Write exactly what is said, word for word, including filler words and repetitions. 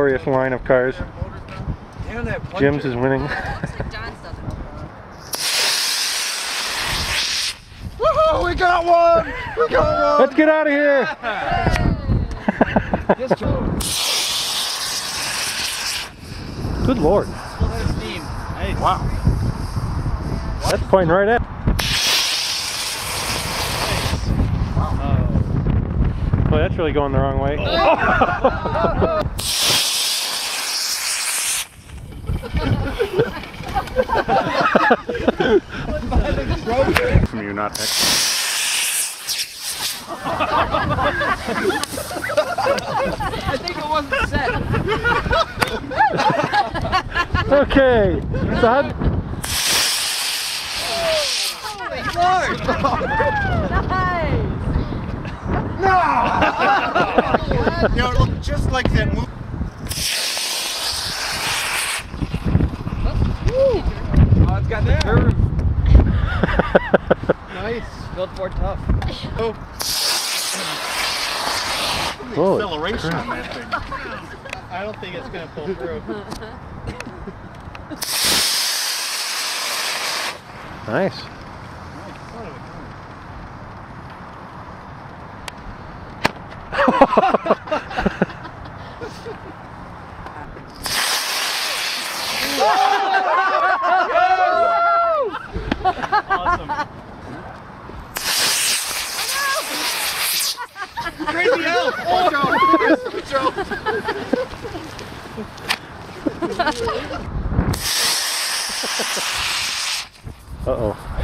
glorious line of cars. Damn, that Jim's is winning. Woohoo! We got one! We got one! Let's get out of here! Good lord. Hey. Wow. That's pointing right at. Wow. Boy, that's really going the wrong way. From you, not X. I think it wasn't set. Okay. So how... Holy Lord! Nice! No! You know, it looked just like that movie. Oh, it's got the curve. Nice. Built more tough. Oh. The Holy acceleration crap. on that thing. I don't think it's going to pull through. Nice. Awesome. Crazy elf! Oh, Joe! Joe! Uh-oh.